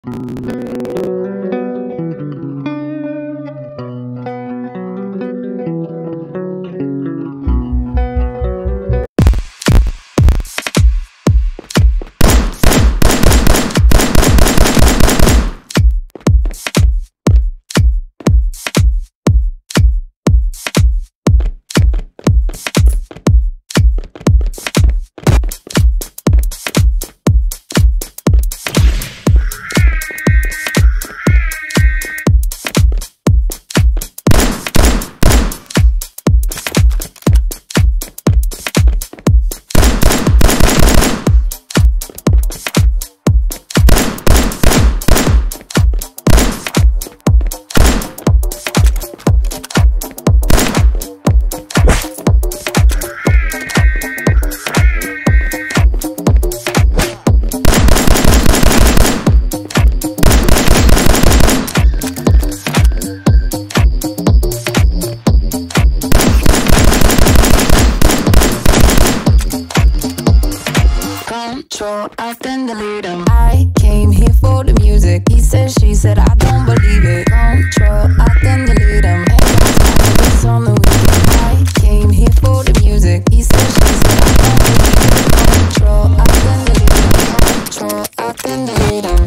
Control, I can delete him. I came here for the music. He said, she said, I don't believe it. Control, I can delete him. It's on the weekend. I came here for the music. He said, she said, I don't believe it. Control, I can delete him. Control, I can delete him.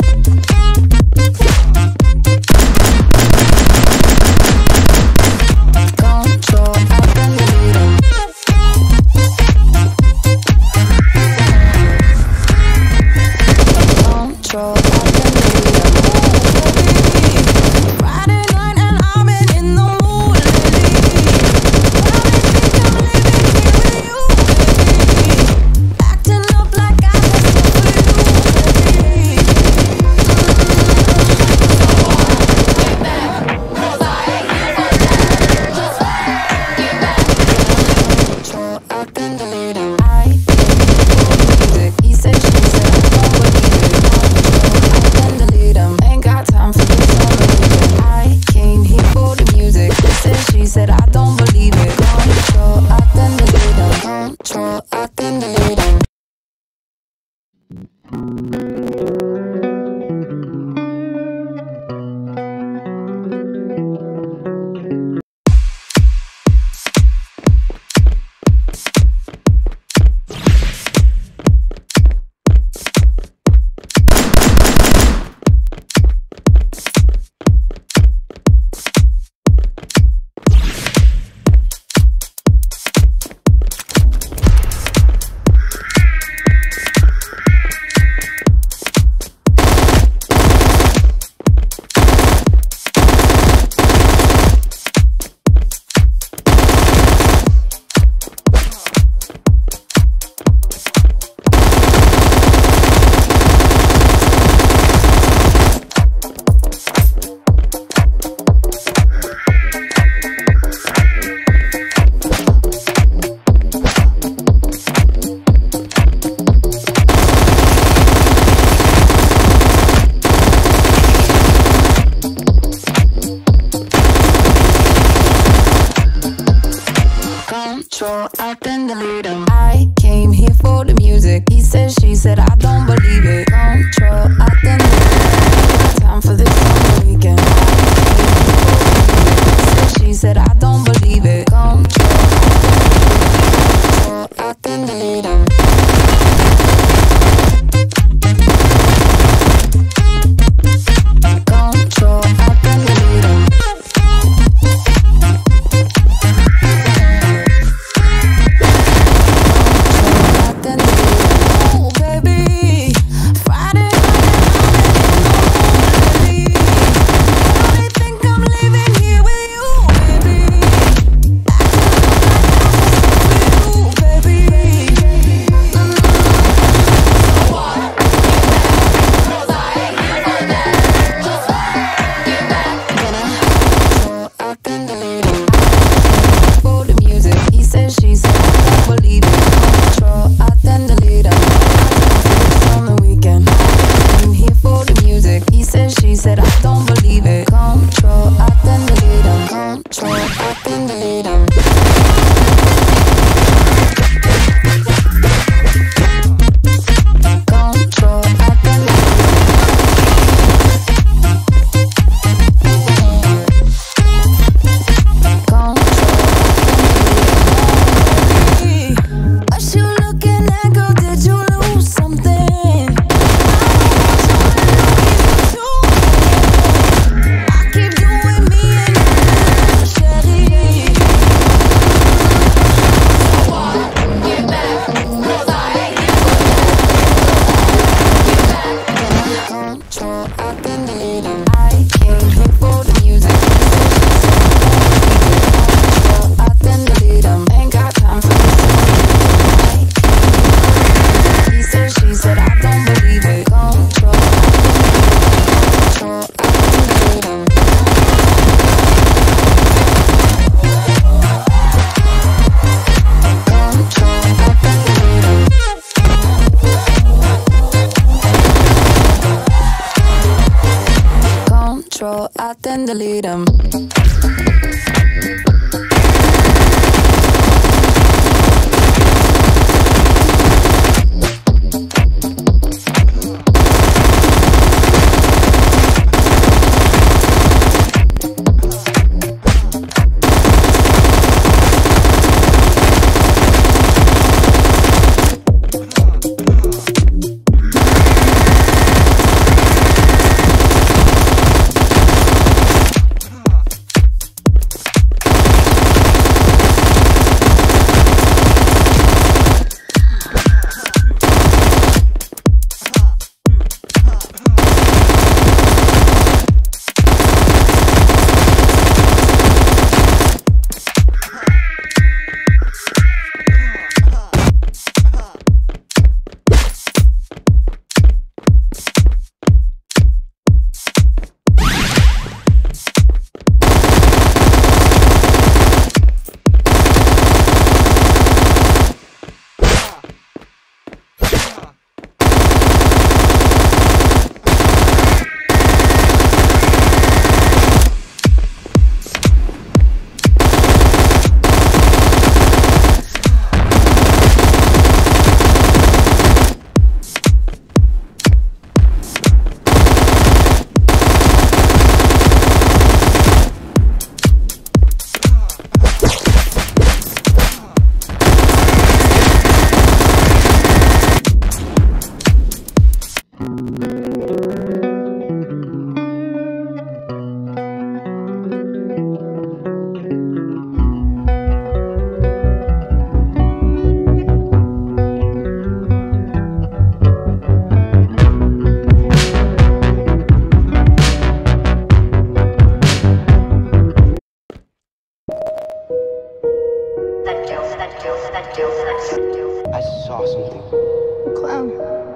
Control, I can delete him. Control, I can delete him. Friday night and I've been in the mood lately. Probably think I'm living here with you, baby. Acting up like I just live for you, baby. Get back, 'cause I ain't here for that. Just get back. Control, I can delete him. I came here for the music. He said, she said, I don't believe it. Control, I can delete him. Ain't got time for this on the weekend. I came here for the music. He said, she said, I don't believe it. Control, I can delete him. Control, I can delete him. Control, I can delete him. I came here for the music. He said, she said, I don't believe it. Control, I can delete him. Time for this on the weekend. He said, she said, I don't believe it. Control, I can delete him. Control, I can delete him. control, I can delete 'em. I came here for the music. Control, I can delete 'em. Ain't got time for this. He said, she said, I don't believe it. Control, I can delete 'em. Control, I can delete 'em. I saw something. Clem,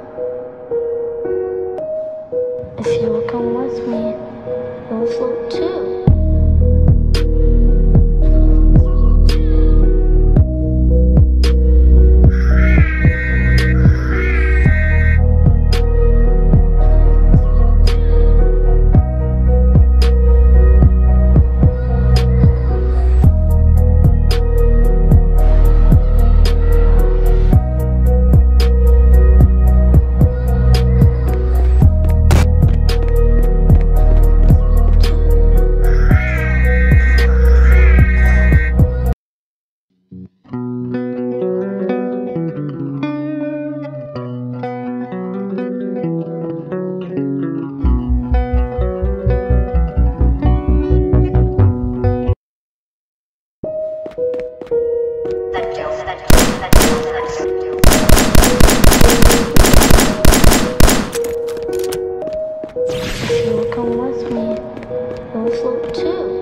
if you will come with me, you'll float too. If you will come with me, you'll float too.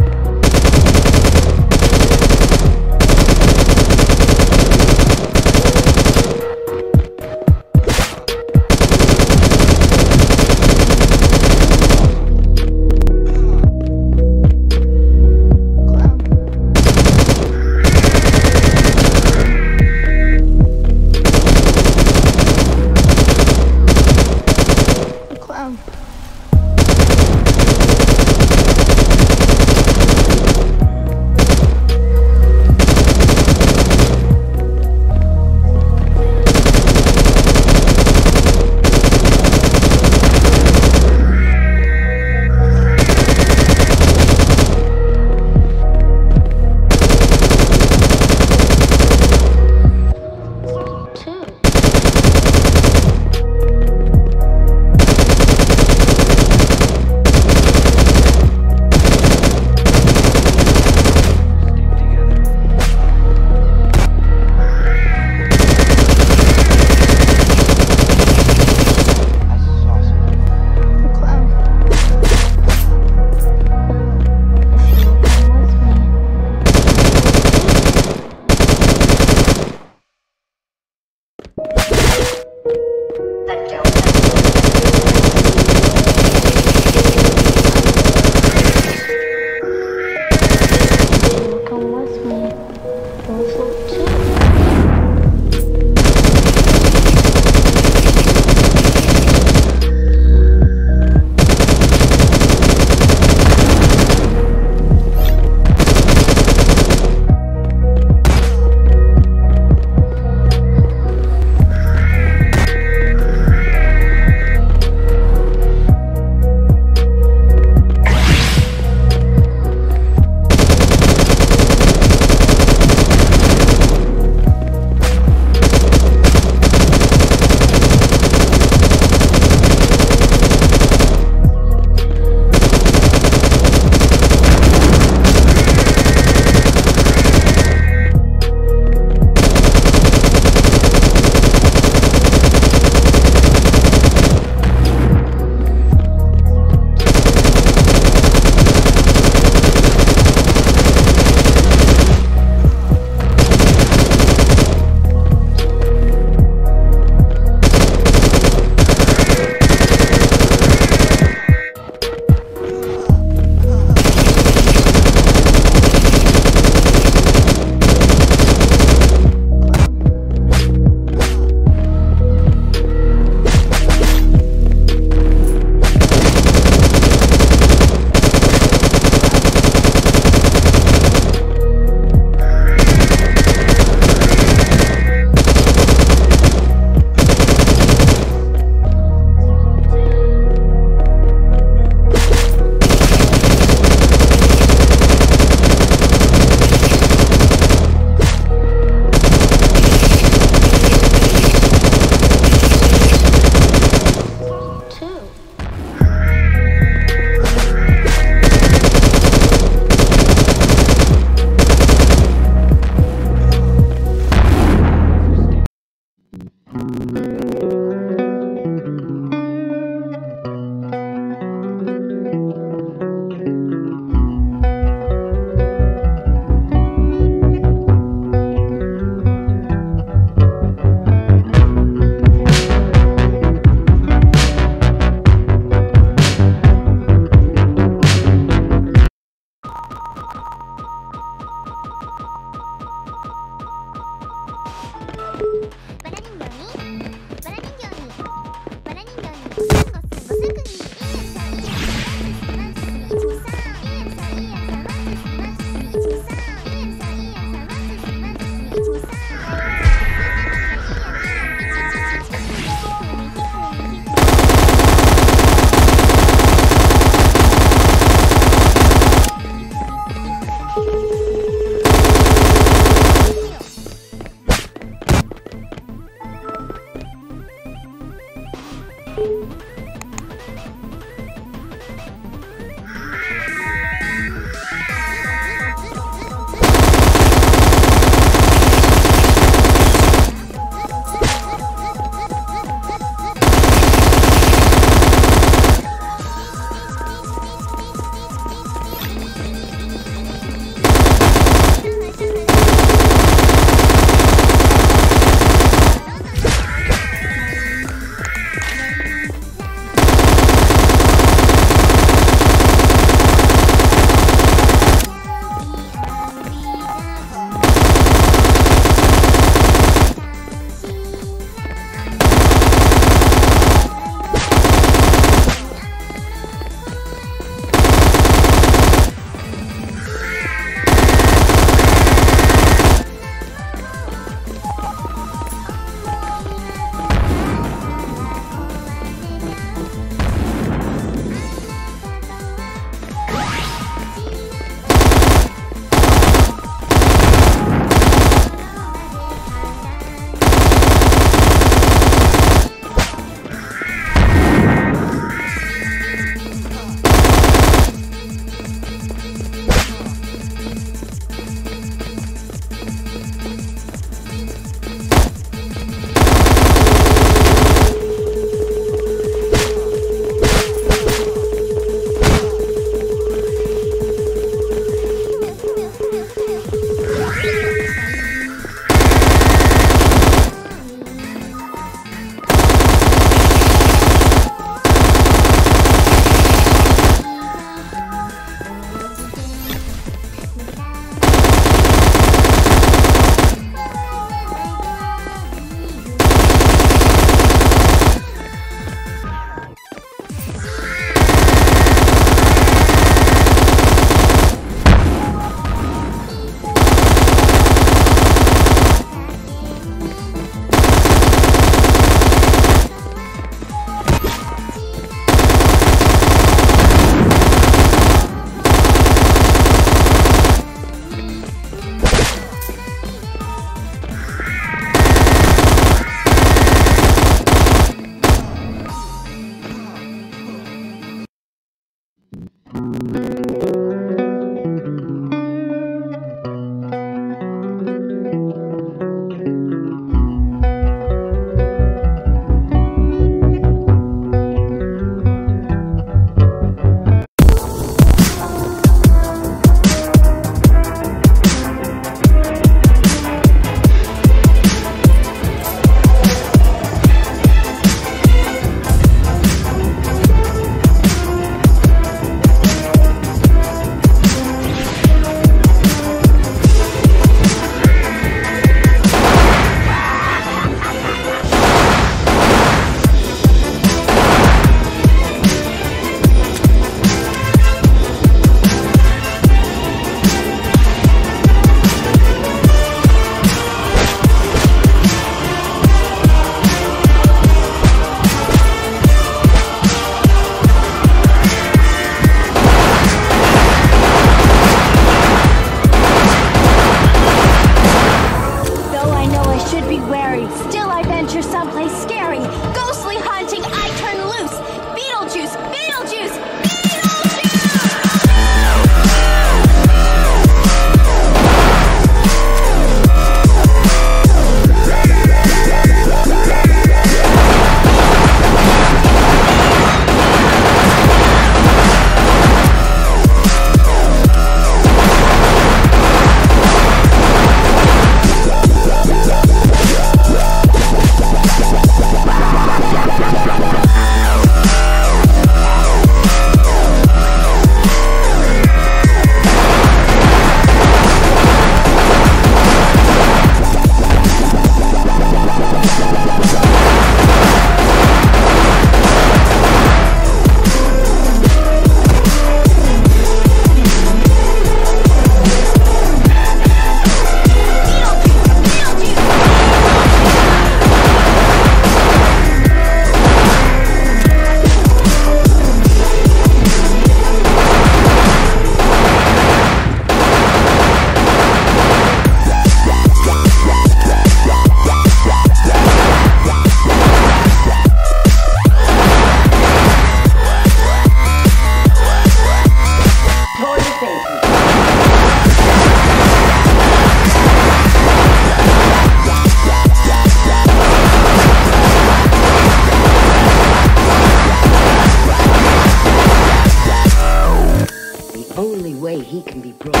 he can be broken.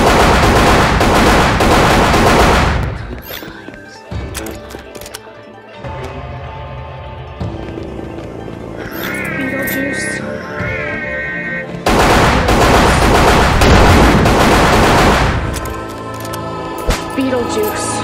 3 times. Beetlejuice. Beetlejuice.